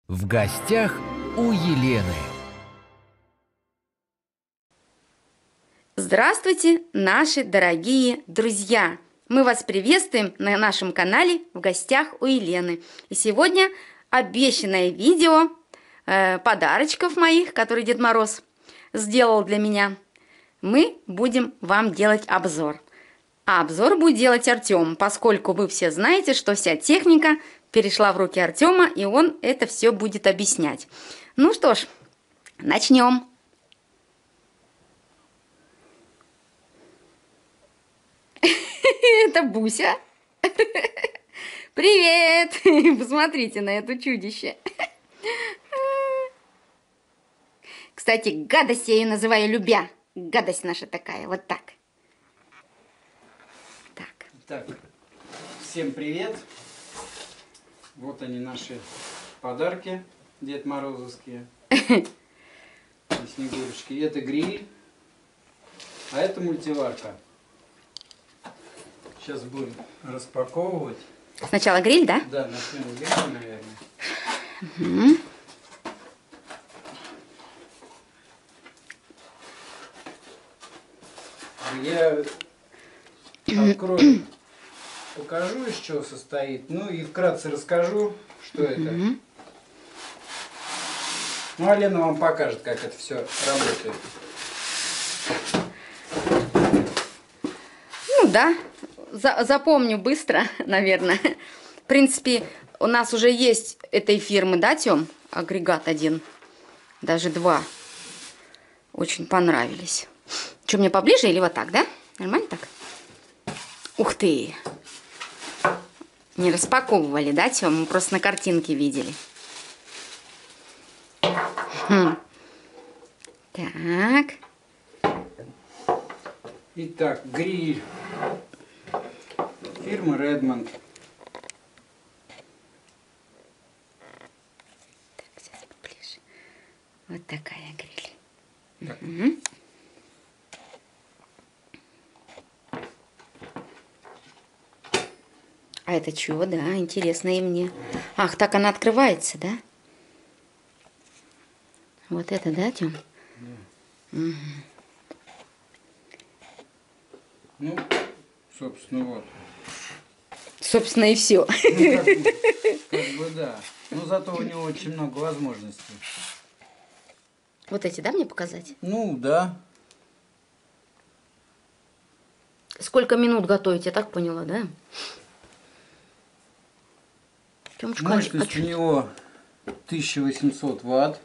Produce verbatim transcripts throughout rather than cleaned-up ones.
В гостях у Елены. Здравствуйте, наши дорогие друзья! Мы вас приветствуем на нашем канале «В гостях у Елены». И сегодня обещанное видео э, подарочков моих, которые Дед Мороз сделал для меня. Мы будем вам делать обзор. А обзор будет делать Артем, поскольку вы все знаете, что вся техника перешла в руки Артема, и он это все будет объяснять. Ну что ж, начнем. Это Буся. Привет! Посмотрите на это чудище. Кстати, гадость я ее называю любя. Гадость наша такая, вот так. Так. Так, всем привет. Вот они, наши подарки Дед Морозовские. Снегурочки. Это гриль, а это мультиварка. Сейчас будем распаковывать. Сначала гриль, да? Да, начнем с гриля, наверное. Угу. Я открою, покажу, из чего состоит. Ну и вкратце расскажу, что это. Угу. Ну, а Лена вам покажет, как это все работает. Ну да, за запомню быстро, наверное. В принципе, у нас уже есть этой фирмы, да, Тём? Агрегат один, даже два. Очень понравились. Что, мне поближе или вот так, да? Нормально так? Ух ты! Не распаковывали, да, Тём? Мы просто на картинке видели. Хм. Так. Итак, гриль фирмы Redmond. Так, сейчас поближе. Вот такая гриль. Так. Угу. А это чего, да, интересно и мне. Ах, так она открывается, да? Вот это, да, Тём? Да. Угу. Ну, собственно, вот. Собственно, и все. Ну, как, бы, как бы да. Но зато у него очень много возможностей. Вот эти, да, мне показать? Ну, да. Сколько минут готовить, я так поняла, да? Тёмочка, Мощность а у него тысяча восемьсот ватт.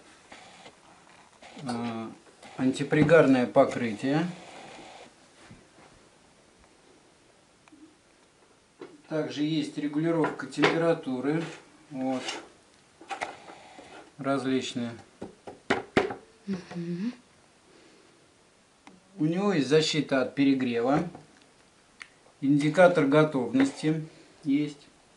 Э, антипригарное покрытие. Также есть регулировка температуры. Вот. Различные. Угу. У него есть защита от перегрева. Индикатор готовности есть.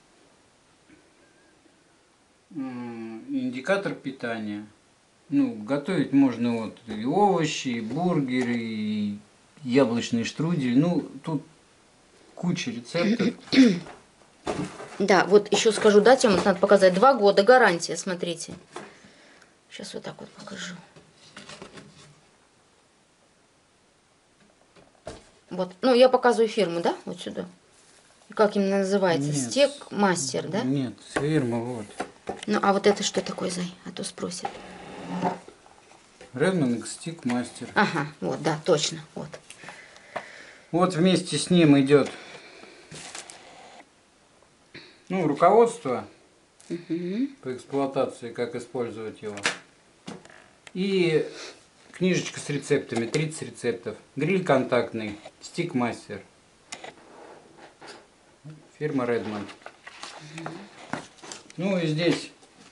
Индикатор питания. Ну, готовить можно вот и овощи, и бургеры, и яблочный штрудель. Ну, тут куча рецептов. Да, вот еще скажу, да, Тём, надо показать. Два года гарантия, смотрите. Сейчас вот так вот покажу. Вот, ну, я показываю фирму, да, вот сюда. Как именно называется? Нет. Стек Мастер, да? Нет, фирма вот. Ну, а вот это что такое, Зай? А то спросят. Redmond Stick Master. Ага, вот, да, точно, вот. Вот вместе с ним идет, ну, руководство Угу. по эксплуатации, как использовать его. И книжечка с рецептами, тридцать рецептов. Гриль контактный, Stick Master. Фирма Redmond. Ну и здесь,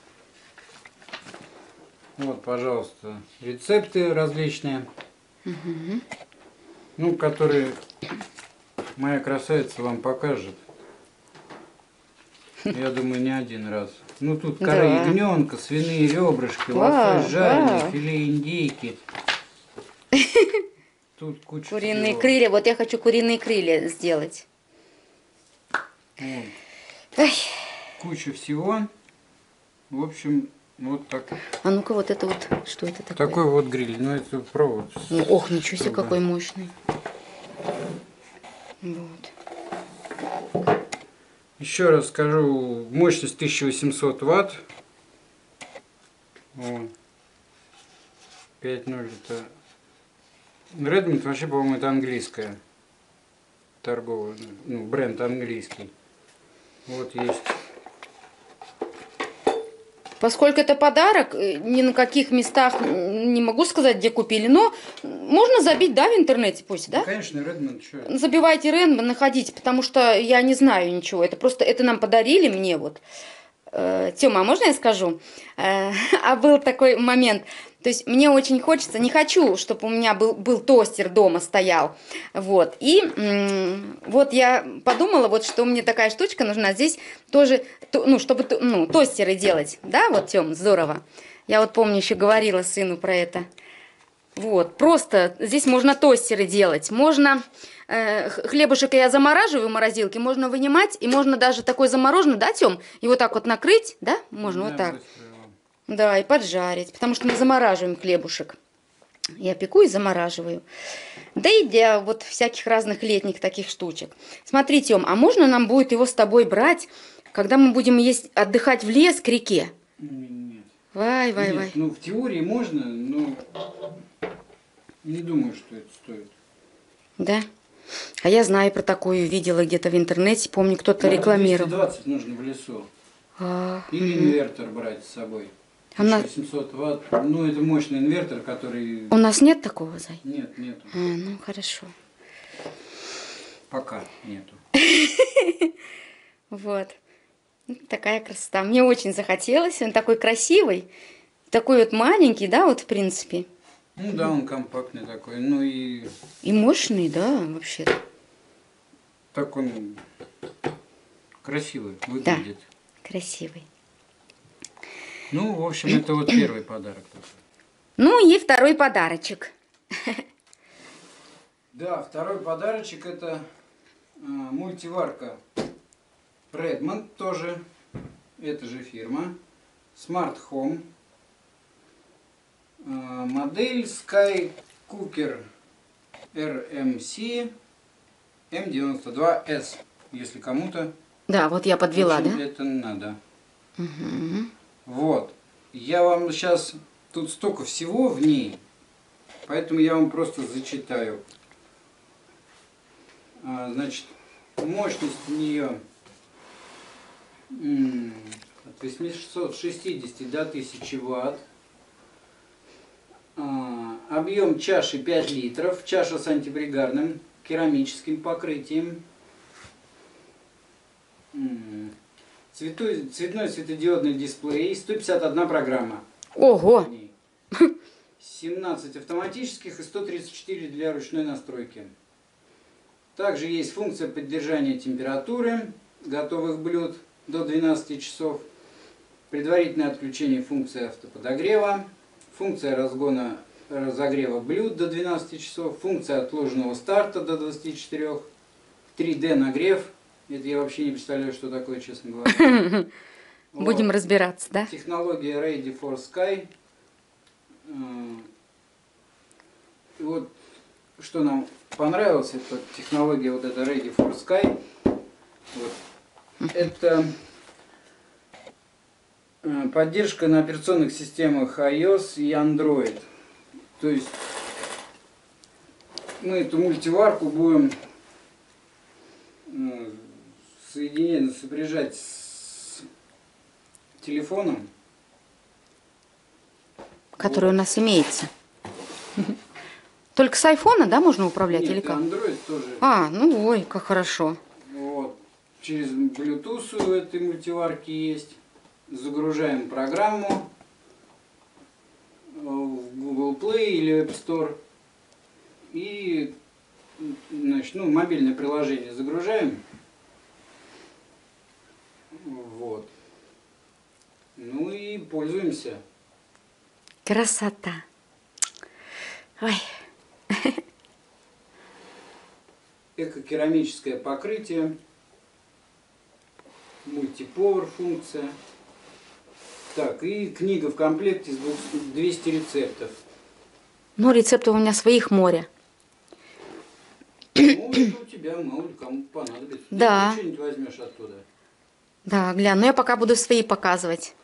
вот, пожалуйста, рецепты различные. Угу. Ну, которые моя красавица вам покажет. Я думаю, не один раз. Ну, тут кора Да. ягненка, свиные ребрышки, Вау, лосось жареный, вау. филе индейки. Тут куча Куриные всего. крылья. Вот я хочу куриные крылья сделать. Вот. Ой. Куча всего. В общем, Вот так. А ну-ка, вот это вот, что это такое? Такой вот гриль, ну это провод. Ну, ох, ничего себе, Трубы. какой мощный. Вот. Еще раз скажу, мощность тысяча восемьсот ватт. Вот. пять ноль это... Redmond вообще, по-моему, это английская торговая, ну, бренд английский. Вот есть. Поскольку это подарок, ни на каких местах не могу сказать, где купили, но можно забить, да, в интернете пусть, да? Ну, конечно, Redmond, что? Забивайте Redmond, находите, потому что я не знаю ничего. Это просто, это нам подарили мне вот. Тёма, а можно я скажу? А был такой момент. То есть мне очень хочется, не хочу, чтобы у меня был, был тостер дома стоял. Вот. И м- вот я подумала, вот, что мне такая штучка нужна. Здесь тоже, то, ну, чтобы ну, тостеры делать. Да, вот, Тём, здорово. Я вот помню, еще говорила сыну про это. Вот, просто здесь можно тостеры делать. Можно э, хлебушек я замораживаю в морозилке, можно вынимать, и можно даже такой замороженный, да, Тём, и вот так вот накрыть, да, можно Да, вот так. быстро. Да, и поджарить, потому что мы замораживаем хлебушек. Я пеку и замораживаю. Да и для вот всяких разных летних таких штучек. Смотри, Тём, а можно нам будет его с тобой брать, когда мы будем есть, отдыхать в лес, к реке? Нет. Вай, вай, Нет, вай. ну в теории можно, но не думаю, что это стоит. Да? А я знаю про такую, видела где-то в интернете, помню, кто-то рекламировал. двести двадцать нужно в лесу. А, Или мгм. инвертор брать с собой. А на- тысяча восемьсот ватт. Ну, это мощный инвертор, который... У нас нет такого, Зай? Нет, нету. А, ну, хорошо. Пока нету. Вот. Ну, такая красота. Мне очень захотелось. Он такой красивый. Такой вот маленький, да, вот в принципе. Ну да, он компактный такой. Ну и И мощный, да, вообще. так он красивый Да, выглядит. красивый. Ну, в общем, это вот первый подарок. такой. Ну и второй подарочек. Да, второй подарочек это а, мультиварка Redmond, тоже эта же фирма. Smart Home. А, модель Sky Cooker эр эм си эм девяносто два эс. Если кому-то Да, вот я подвела, очень да? это надо. Угу. Вот. Я вам сейчас... Тут столько всего в ней, поэтому я вам просто зачитаю. А, значит, мощность у нее м, от восьмисот шестидесяти до тысячи ватт. А, объем чаши пять литров. Чаша с антипригарным керамическим покрытием. М, цветой, цветной светодиодный дисплей. сто пятьдесят одна программа. Ого! семнадцать автоматических и сто тридцать четыре для ручной настройки. Также есть функция поддержания температуры готовых блюд до двенадцати часов. Предварительное отключение функции автоподогрева. Функция разгона разогрева блюд до двенадцати часов. Функция отложенного старта до двадцати четырёх. три дэ нагрев. Это я вообще не представляю, что такое, честно говоря. Будем Вот. разбираться, да? Технология Ready for Sky. И вот что нам понравилось, это технология вот эта Ready for Sky. Вот. Это э, поддержка на операционных системах iOS и Android. То есть мы эту мультиварку будем э, соединять, сопряжать с телефоном. Который у нас имеется. Только с айфона, да, можно управлять? Нет, или и как? Android тоже. А, ну ой, как хорошо. Вот. Через Bluetooth у этой мультиварки есть. Загружаем программу в Google Play или App Store. И значит, ну, мобильное приложение загружаем. Вот. Ну и пользуемся. Красота. Ой. Эко-керамическое покрытие. Мультиповер функция. Так, и книга в комплекте с двухсот рецептов. Ну, рецептов у меня своих море. Ну, это у тебя, мало ли кому понадобится. Да. Ты что-нибудь возьмешь оттуда. Да, глянь, ну я пока буду свои показывать.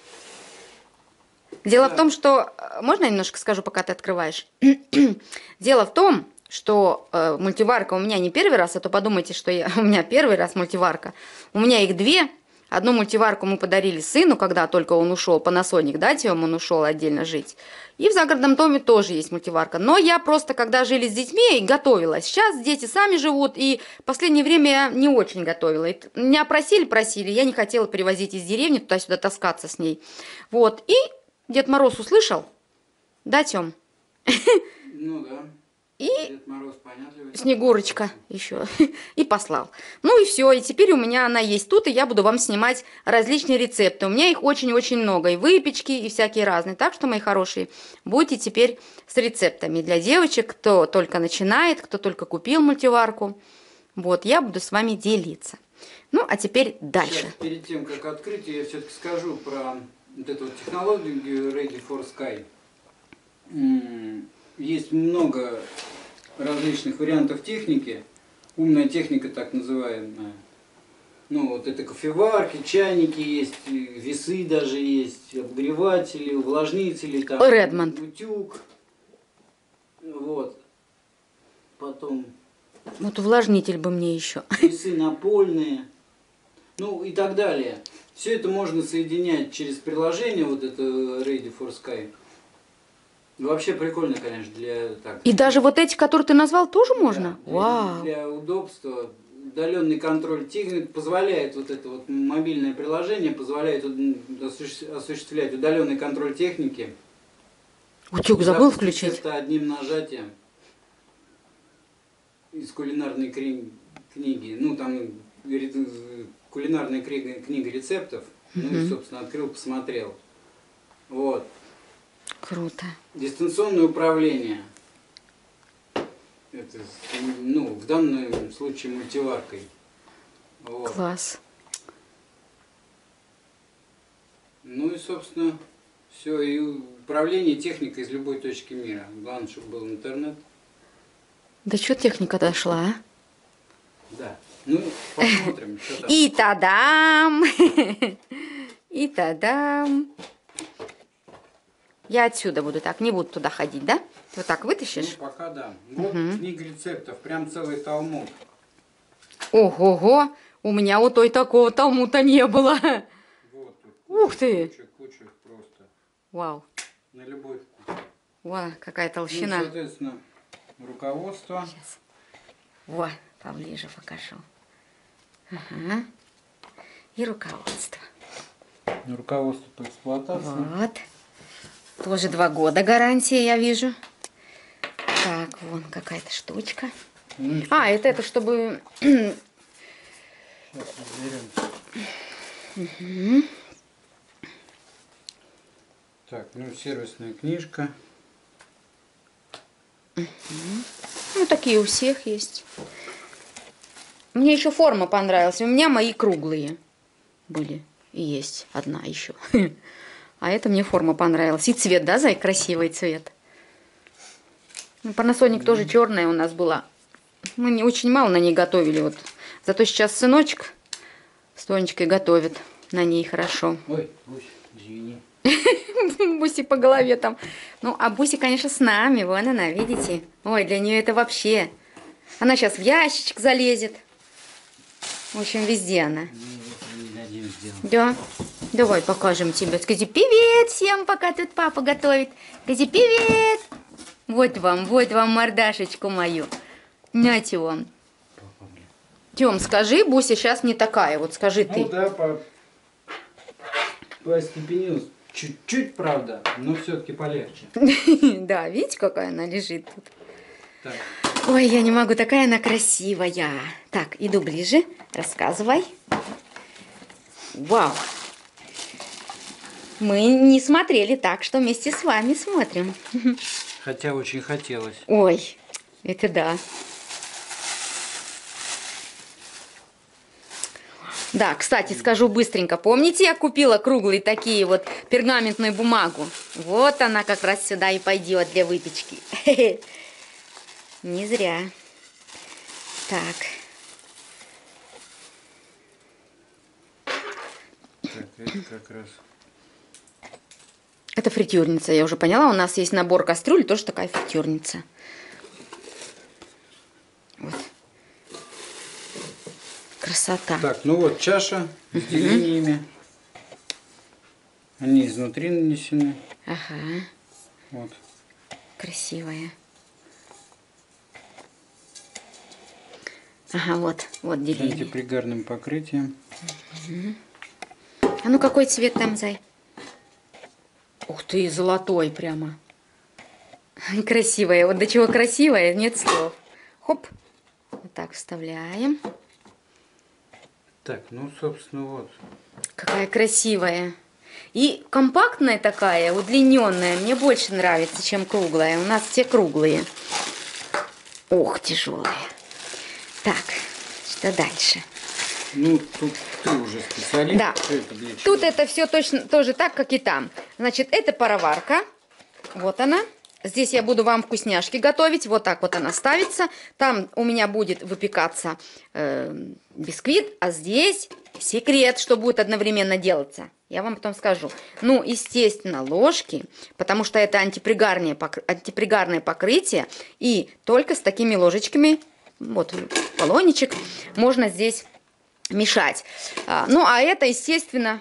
Дело Да. в том, что... Можно я немножко скажу, пока ты открываешь? Дело в том, что э, мультиварка у меня не первый раз, а то подумайте, что я, у меня первый раз мультиварка. У меня их две. Одну мультиварку мы подарили сыну, когда только он ушел, Panasonic, да, Тём, он ушел отдельно жить. И в загородном доме тоже есть мультиварка. Но я просто, когда жили с детьми, готовила. Сейчас дети сами живут, и в последнее время я не очень готовила. И меня просили, просили, я не хотела привозить из деревни, туда-сюда таскаться с ней. Вот, и Дед Мороз услышал, да, Тём? Ну да. И Дед Мороз понятливый. Снегурочка еще. И послал. Ну и все. И теперь у меня она есть тут, и я буду вам снимать различные рецепты. У меня их очень-очень много. И выпечки, и всякие разные. Так что, мои хорошие, будете теперь с рецептами для девочек, кто только начинает, кто только купил мультиварку. Вот, я буду с вами делиться. Ну, а теперь дальше. Сейчас, перед тем, как открыть, я все-таки скажу про вот эту вот технологию Ready for Sky. М, Есть много различных вариантов техники. Умная техника, так называемая. Ну, вот это кофеварки, чайники есть, весы даже есть, обогреватели, увлажнители, там, Редмонд. утюг. Вот. Потом Вот увлажнитель бы мне еще. весы напольные. Ну и так далее. Все это можно соединять через приложение, вот это Ready for Sky. Вообще прикольно, конечно, для так. И даже вот эти, которые ты назвал, тоже можно? Да, для, Вау. для удобства. Удаленный контроль техники позволяет вот это вот мобильное приложение, позволяет осуществ- осуществлять удаленный контроль техники. Утюг забыл Запустить включить? это одним нажатием из кулинарной кри- книги. Ну, там ре- кулинарная книга, книга рецептов. Ну и, собственно, открыл, посмотрел. Вот. Круто. Дистанционное управление. Это, ну, в данном случае мультиваркой. Вот. Класс. Ну и, собственно, все. И управление техникой из любой точки мира. Главное, чтобы был интернет. Да что техника дошла, а? Да. Ну, посмотрим, что там. И тадам! И тадам! Я отсюда буду так, не буду туда ходить, да? Ты вот так Ну, вытащишь? пока да. Вот книга рецептов, прям целый талмуд. Ого-го! У меня у той такого талмута не было. Вот тут. Ух ты! Куча, куча их просто. Вау! На любой вкус. Во, какая Ну, толщина. соответственно, руководство. Сейчас. Во, поближе покажу. Ага. И руководство. Руководство по эксплуатации. Вот. Тоже два года гарантии, я вижу. Так, вон какая-то штучка. Ну, А, это это, чтобы... сейчас разберем. Так, ну сервисная книжка. Ну, такие у всех есть. Мне еще форма понравилась. У меня мои круглые были. И есть одна еще. А это мне форма понравилась. И цвет, да, Зай? Красивый цвет. Ну, Panasonic тоже черная у нас была. Мы не очень мало на ней готовили. Вот. Зато сейчас сыночек с Тонечкой готовит на ней хорошо. Ой, Бусь, извини. Буси по голове там. Ну, а Буси, конечно, с нами. Вон она, видите? Ой, для нее это вообще. Она сейчас в ящичек залезет. В общем, везде она. Не дадим сделать. Да. Давай покажем тебе. Скажи привет всем, пока тут папа готовит. Скажи привет. Вот вам, вот вам мордашечку мою. Нате вам. Тём, скажи, Буся сейчас не такая. Вот скажи ты. Ну да, по, по степени чуть-чуть, правда, но все-таки полегче. Да, видите, какая она лежит тут. Так. Ой, я не могу, такая она красивая. Так, иду ближе, рассказывай. Вау. Мы не смотрели, так что вместе с вами смотрим. Хотя очень хотелось. Ой, это да. Да, кстати, скажу быстренько. Помните, я купила круглые такие вот пергаментную бумагу? Вот она как раз сюда и пойдет для выпечки. Не зря. Так. Так, это как раз... Это фритюрница, я уже поняла. У нас есть набор кастрюль, тоже такая фритюрница. Вот. Красота. Так, ну вот чаша с делениями. Они изнутри нанесены. Ага. Вот. Красивая. Ага, вот, вот деление. Антипригарным покрытием. А ну какой цвет там, зай? Ух ты, золотой прямо. Красивая. Вот до чего красивая, нет слов. Хоп. Вот так вставляем. Так, ну, собственно, вот. Какая красивая. И компактная такая, удлиненная. Мне больше нравится, чем круглая. У нас все круглые. Ох, тяжелые. Так, что дальше? Ну, тут ты уже специалист. Да. Это для чего? Тут это все точно тоже так, как и там. Значит, это пароварка. Вот она. Здесь я буду вам вкусняшки готовить. Вот так вот она ставится. Там у меня будет выпекаться э, бисквит. А здесь секрет, что будет одновременно делаться. Я вам потом скажу. Ну, естественно, ложки. Потому что это антипригарное, пок... антипригарное покрытие. И только с такими ложечками, вот полоничек, можно здесь мешать. А, ну, а это, естественно,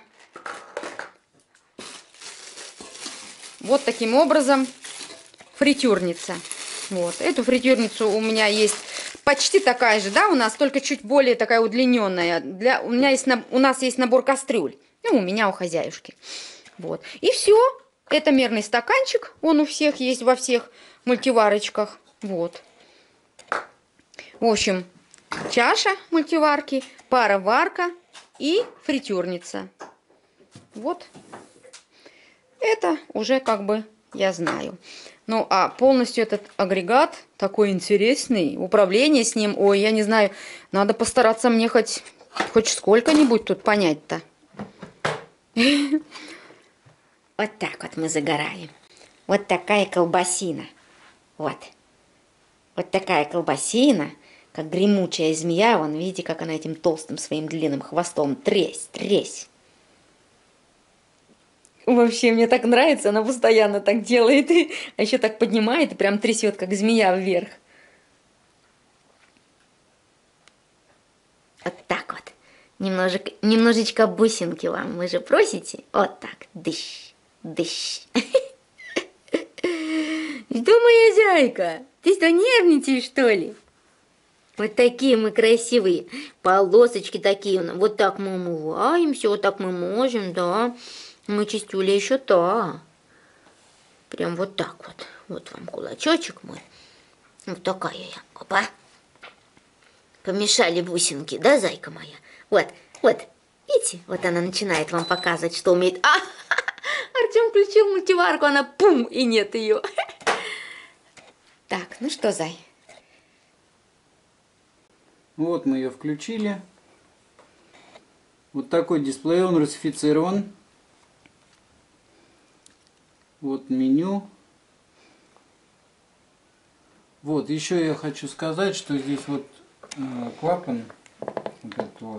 вот таким образом фритюрница. Вот. Эту фритюрницу у меня есть почти такая же, да, у нас только чуть более такая удлиненная. Для, у, меня есть, у нас есть набор кастрюль. Ну, у меня у хозяюшки. Вот. И все. Это мерный стаканчик. Он у всех есть, во всех мультиварочках. Вот. В общем, чаша мультиварки, пароварка и фритюрница. Вот. Это уже как бы я знаю. Ну, а полностью этот агрегат такой интересный. Управление с ним, ой, я не знаю, надо постараться мне хоть, хоть сколько-нибудь тут понять-то. Вот так вот мы загораем. Вот такая колбасина. Вот. Вот такая колбасина, как гремучая змея. Вон, видите, как она этим толстым своим длинным хвостом тресь, тресь. Вообще, мне так нравится, она постоянно так делает. А еще так поднимает и прям трясет, как змея вверх. Вот так вот. Немножечко, немножечко бусинки вам. Вы же просите? Вот так. Дыщ, дыщ. Что, моя зайка? Ты что, нервничаешь, что ли? Вот такие мы красивые. Полосочки такие. Вот так мы умываемся, вот так мы можем, да. Мы чистюля еще та. Прям вот так вот. Вот вам кулачочек мой. Вот такая я. Опа. Помешали бусинки, да, зайка моя? Вот, вот. Видите? Вот она начинает вам показывать, что умеет. А! Артем включил мультиварку, она пум, и нет ее. Так, ну что, зай? Вот мы ее включили. Вот такой дисплей, он русифицирован. Вот меню. Вот, еще я хочу сказать, что здесь вот э, клапан, вот этот вот,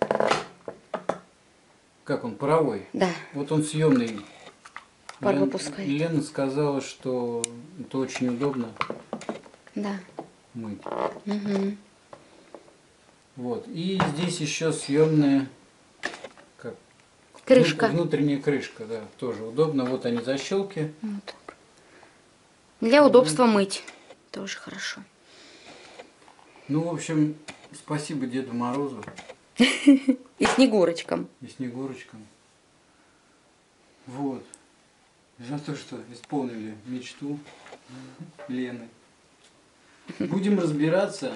как он, паровой. Да. Вот он съемный. Пар Лен, выпускает. Лена сказала, что это очень удобно Да. мыть. Угу. Вот. И здесь еще съемная как, Крышка. внутренняя крышка, да, тоже удобно. Вот они защелки. Вот так. Для удобства мыть. Тоже хорошо. Ну, в общем, спасибо Деду Морозу И Снегурочкам. и Снегурочкам. Вот. За то, что исполнили мечту Лены. Будем разбираться.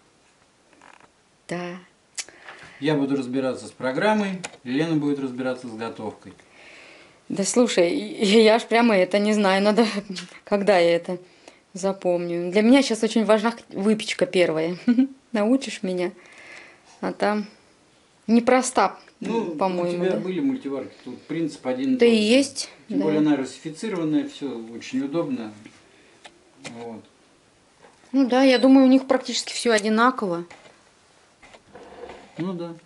Да. Я буду разбираться с программой, Лена будет разбираться с готовкой. Да слушай, я ж прямо это не знаю, надо, когда я это запомню. Для меня сейчас очень важна выпечка первая. Научишь меня, а там непроста, Ну, по-моему. у тебя Да? были мультиварки, тут принцип один и Да тот и же. есть. Тем Да. более она русифицированная, все очень удобно. Вот. Ну да, я думаю, у них практически все одинаково. Ну да.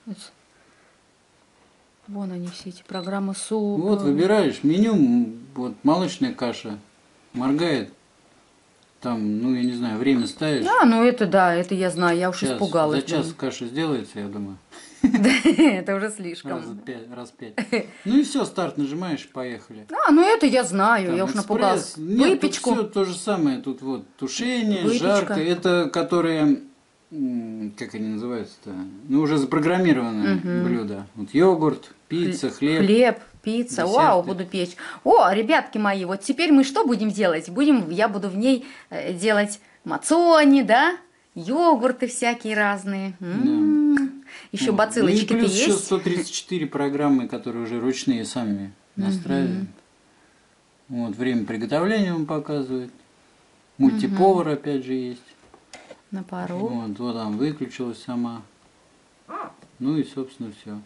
Вон они все эти программы супа. Вот выбираешь меню, м, вот молочная каша, моргает. Там, ну я не знаю, время ставишь. А, ну это да, это я знаю, я уж Час, испугалась. За час думаю. каша сделается, я думаю. Да, это уже Раз слишком. пять. Раз пять. Ну и все, старт нажимаешь, поехали. А, ну это я знаю, Там я уж экспресс. напугалась. Нет, Выпечку. тут все то же самое. Тут вот тушение, Выпечка. жарка. Это которые, м, как они называются-то? Ну, уже запрограммированные Мгм. блюда. Вот йогурт, пицца, хлеб. Хлеб, пицца. десерты. Вау, буду печь. О, ребятки мои, вот теперь мы что будем делать? Будем, я буду в ней э, делать мацони, да? Йогурты всякие разные. М-м-м. Еще Вот. бацилочки-то Ну и плюс еще есть. сто тридцать четыре программы, которые уже ручные сами настраиваем. Вот, время приготовления он показывает. Мультиповар опять же есть. На пару. Вот, вот там выключилась сама. Ну и, собственно, все.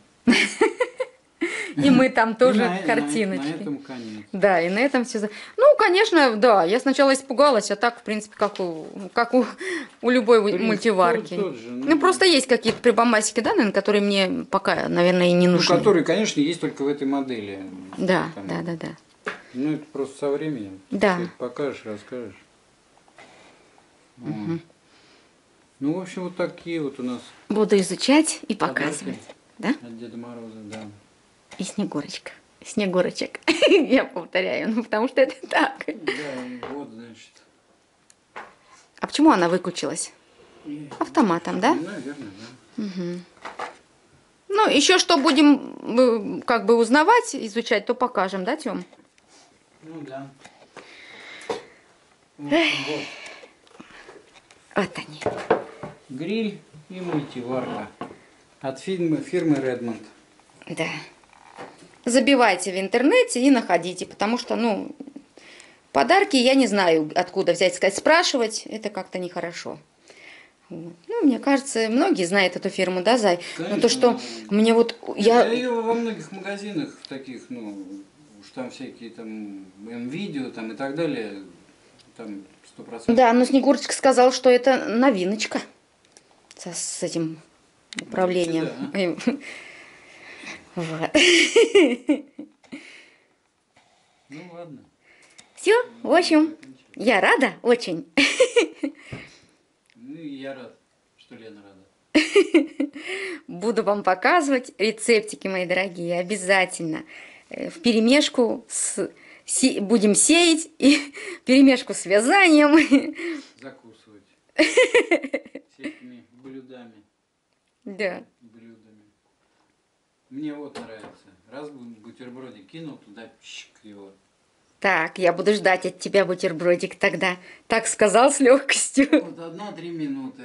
И мы там тоже на, картиночки. На, на этом конец. Да, и на этом все. Ну, конечно, да. Я сначала испугалась, а так, в принципе, как у, как у, у любой Принцип мультиварки. тот- тот же, ну, Ну, просто есть какие-то прибамбасики, да, наверное, которые мне пока, наверное, и не Ну, нужны. которые, конечно, есть только в этой модели. Да, Там, да, да, да. Ну, это просто со временем. Да. Ты это покажешь, расскажешь. Вот. Ну, в общем, вот такие вот у нас Буду изучать и подарки показывать. Да? от Деда Мороза, да. И Снегурочка. Снегурочек. Я повторяю, ну, потому что это так. Да, и вот, значит. А почему она выключилась? И- Автоматом, да? Ну, наверное, да. Ну, еще что будем э, как бы узнавать, изучать, то покажем, да, Тём? Ну, да. В общем, вот. Вот они. Гриль и мультиварка от фирмы, фирмы Redmond. Да. Забивайте в интернете и находите, потому что, ну, подарки я не знаю, откуда взять, сказать, спрашивать, это как-то нехорошо. Вот. Ну, мне кажется, многие знают эту фирму, да, Зай? Но то, что мне вот... Я Я... ее во многих магазинах таких, ну, уж там всякие там М-видео там и так далее, там сто процентов. Да, но Снегурочка сказал, что это новиночка со, с этим управлением. Вот. Ну ладно. Все, в общем, я рада очень. Ну и я рад, что Лена рада. Буду вам показывать рецептики, мои дорогие, обязательно. Э, В перемешку с... се- будем сеять и перемешку с вязанием. Закусывать всякими блюдами. Да. блюдами. Мне вот нравится. Раз бутербродик кинул, туда пшик его. Так, я буду ждать от тебя бутербродик тогда. Так сказал с легкостью. Вот одна-три минуты.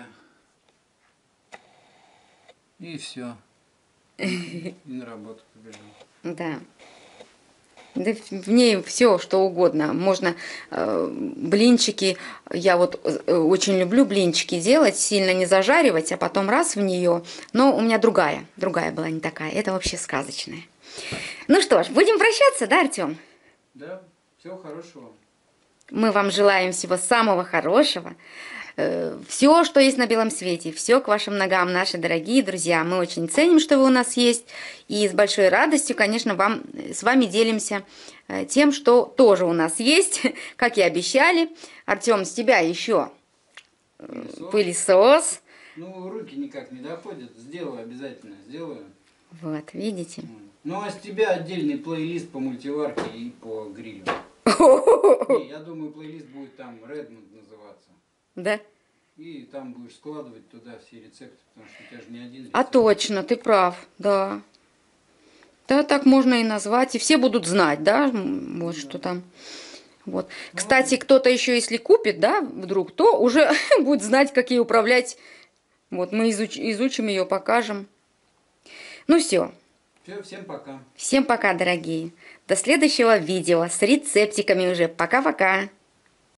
И все. И на работу побежал. Да. Да в ней все, что угодно. Можно э, блинчики, я вот э, очень люблю блинчики делать, сильно не зажаривать, а потом раз в нее. Но у меня другая, другая была не такая. Это вообще сказочная. Ну что ж, будем прощаться, да, Артем? Да, всего хорошего. Мы вам желаем всего самого хорошего. Все, что есть на белом свете, все к вашим ногам, наши дорогие друзья. Мы очень ценим, что вы у нас есть. И с большой радостью, конечно, вам, с вами делимся тем, что тоже у нас есть, как и обещали. Артем, с тебя еще Пылесос. пылесос. Ну, руки никак не доходят. Сделаю обязательно, сделаю. Вот, видите? Ну, а с тебя отдельный плейлист по мультиварке и по грилю. Не, я думаю, плейлист будет там Redmond называться. Да? И там будешь складывать туда все рецепты, потому что у тебя же не один рецепт. А точно, ты прав, да. Да, так можно и назвать. И все будут знать, да, вот что там. Вот. Кстати, кто-то еще, если купит, да, вдруг, то уже будет знать, как ей управлять. Вот, мы изуч- изучим ее, покажем. Ну все. Все, всем пока. Всем пока, дорогие. До следующего видео с рецептиками уже. Пока-пока.